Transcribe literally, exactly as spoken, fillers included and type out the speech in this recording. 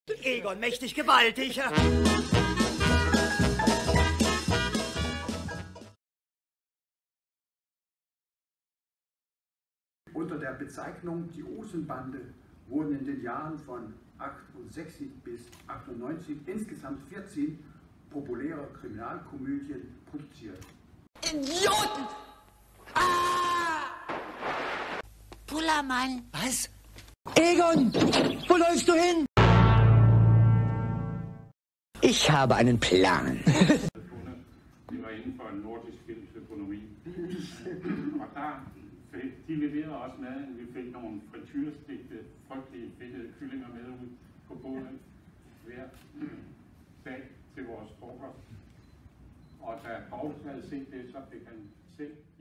Egon, mächtig gewaltig. Unter der Bezeichnung Die Olsenbande wurden in den Jahren von achtundsechzig bis achtundneunzig insgesamt vierzehn populäre Kriminalkomödien produziert. Idioten! Ah! Pullermann! Was? Egon, wo läufst du hin? Ich habe einen Plan. Det var inden for en nordisk fælles økonomi. Og der fik, de leverede også maden. Vi fik nogle frityrestegte, frygtelige fedtede kyllinger med ud på båden hver dag til vores frokost. Og da Paulus havde set det, så fik han selv